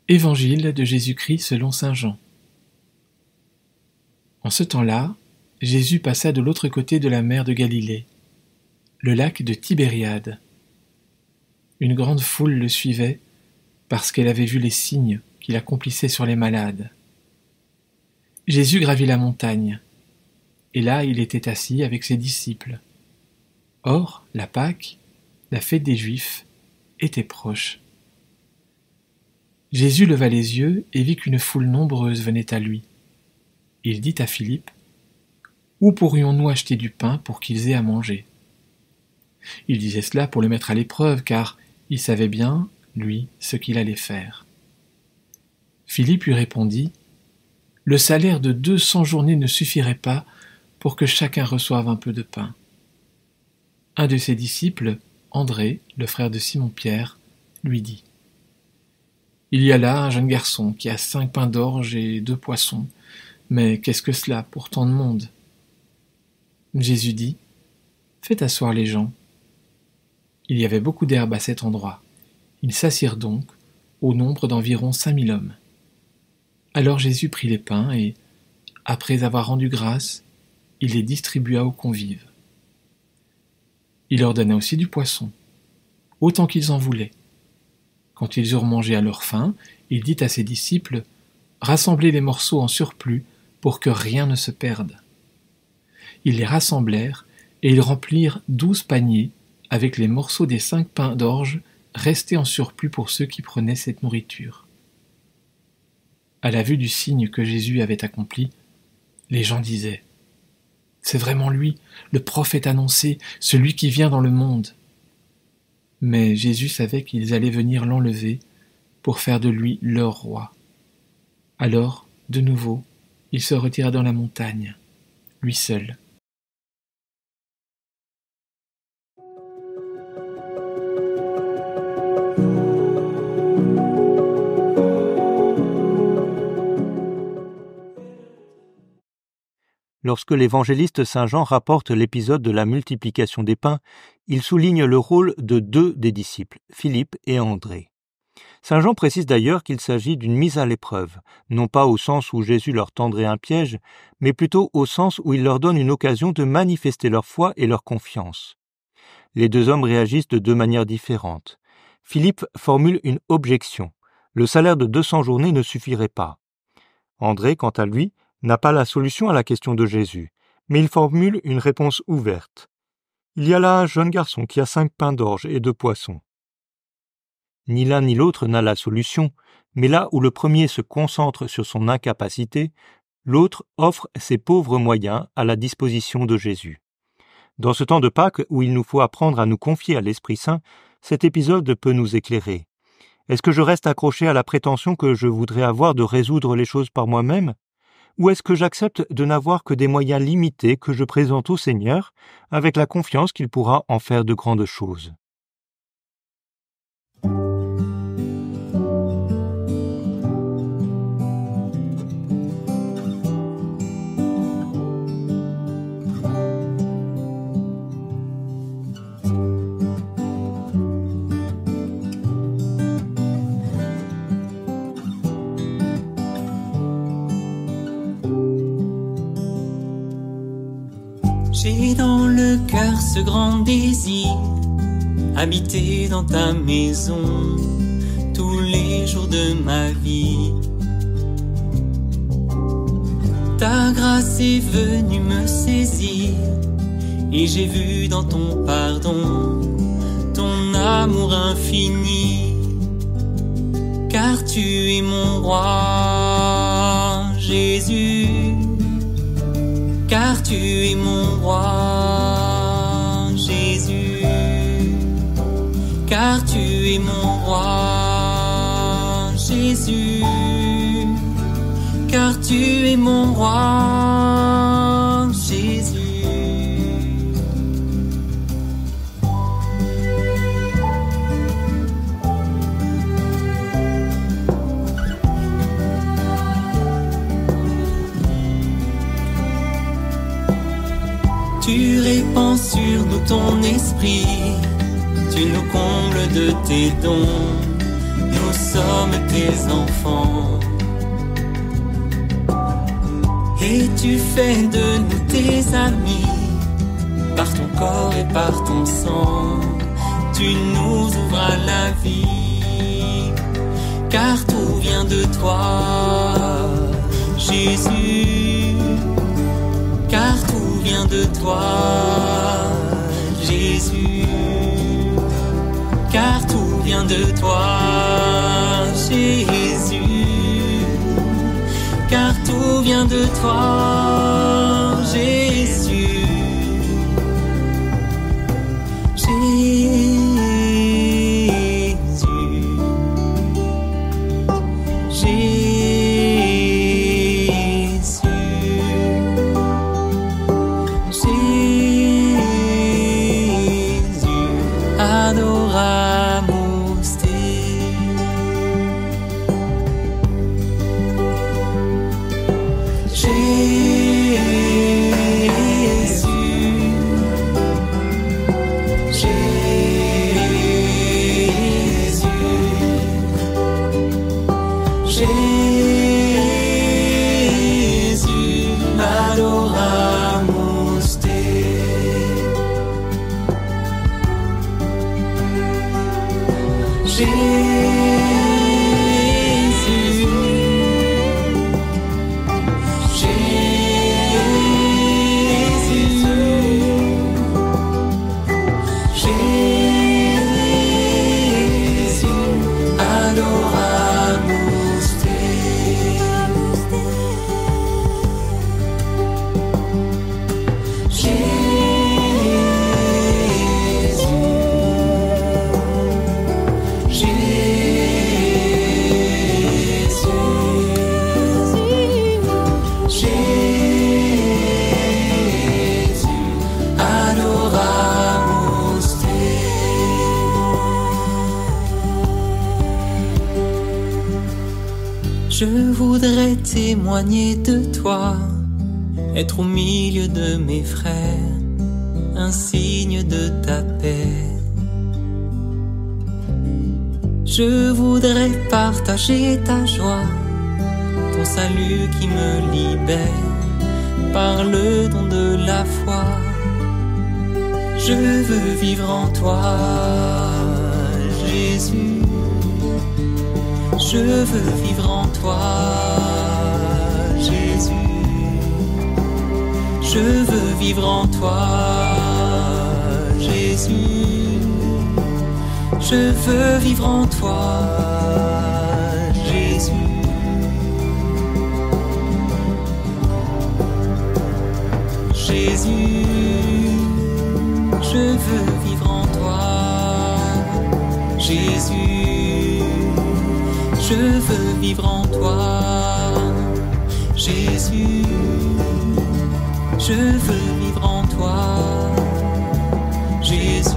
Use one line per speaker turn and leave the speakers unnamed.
Évangile de Jésus-Christ selon saint Jean. En ce temps-là, Jésus passa de l'autre côté de la mer de Galilée, le lac de Tibériade. Une grande foule le suivait parce qu'elle avait vu les signes qu'il accomplissait sur les malades. Jésus gravit la montagne, et là il était assis avec ses disciples. Or, la Pâque, la fête des Juifs, était proche. Jésus leva les yeux et vit qu'une foule nombreuse venait à lui. Il dit à Philippe : « Où pourrions-nous acheter du pain pour qu'ils aient à manger ?» Il disait cela pour le mettre à l'épreuve, car il savait bien, lui, ce qu'il allait faire. Philippe lui répondit : « Le salaire de 200 journées ne suffirait pas pour que chacun reçoive un peu de pain. » Un de ses disciples, André, le frère de Simon-Pierre, lui dit : « Il y a là un jeune garçon qui a 5 pains d'orge et 2 poissons. Mais qu'est-ce que cela pour tant de monde ?» Jésus dit : « Faites asseoir les gens. » Il y avait beaucoup d'herbe à cet endroit. Ils s'assirent donc, au nombre d'environ 5000 hommes. Alors Jésus prit les pains et, après avoir rendu grâce, il les distribua aux convives. Il leur donna aussi du poisson, autant qu'ils en voulaient. Quand ils eurent mangé à leur faim, il dit à ses disciples : « Rassemblez les morceaux en surplus pour que rien ne se perde. » Ils les rassemblèrent et ils remplirent 12 paniers avec les morceaux des 5 pains d'orge restés en surplus pour ceux qui prenaient cette nourriture. À la vue du signe que Jésus avait accompli, les gens disaient : « C'est vraiment lui, le prophète annoncé, celui qui vient dans le monde. » Mais Jésus savait qu'ils allaient venir l'enlever pour faire de lui leur roi. Alors, de nouveau, il se retira dans la montagne, lui seul.
Lorsque l'évangéliste saint Jean rapporte l'épisode de la multiplication des pains, il souligne le rôle de 2 des disciples, Philippe et André. Saint Jean précise d'ailleurs qu'il s'agit d'une mise à l'épreuve, non pas au sens où Jésus leur tendrait un piège, mais plutôt au sens où il leur donne une occasion de manifester leur foi et leur confiance. Les 2 hommes réagissent de 2 manières différentes. Philippe formule une objection. Le salaire de 200 journées ne suffirait pas. André, quant à lui, n'a pas la solution à la question de Jésus, mais il formule une réponse ouverte. Il y a là un jeune garçon qui a 5 pains d'orge et 2 poissons. Ni l'un ni l'autre n'a la solution, mais là où le premier se concentre sur son incapacité, l'autre offre ses pauvres moyens à la disposition de Jésus. Dans ce temps de Pâques où il nous faut apprendre à nous confier à l'Esprit Saint, cet épisode peut nous éclairer. Est-ce que je reste accroché à la prétention que je voudrais avoir de résoudre les choses par moi-même ? Ou est-ce que j'accepte de n'avoir que des moyens limités que je présente au Seigneur, avec la confiance qu'il pourra en faire de grandes choses ?
J'ai dans le cœur ce grand désir, habiter dans ta maison tous les jours de ma vie. Ta grâce est venue me saisir, et j'ai vu dans ton pardon ton amour infini. Car tu es mon roi, Jésus. Car tu es mon roi, Jésus. Car tu es mon roi, Jésus. Car tu es mon roi, Jésus. Tu répands sur nous ton esprit, tu nous combles de tes dons, nous sommes tes enfants. Et tu fais de nous tes amis, par ton corps et par ton sang, tu nous ouvres à la vie, car tout vient de toi, Jésus, car tout vient de toi, Jésus, car tout vient de toi, Jésus, car tout vient de toi, Jésus. Je voudrais témoigner de toi, être au milieu de mes frères, un signe de ta paix. Je voudrais partager ta joie, ton salut qui me libère, par le don de la foi. Je veux vivre en toi, Jésus. Je veux vivre en toi, Jésus. Je veux vivre en toi, Jésus. Je veux vivre en toi, Jésus. Jésus, je veux vivre en toi, Jésus. Je veux vivre en toi, Jésus. Je veux vivre en toi, Jésus.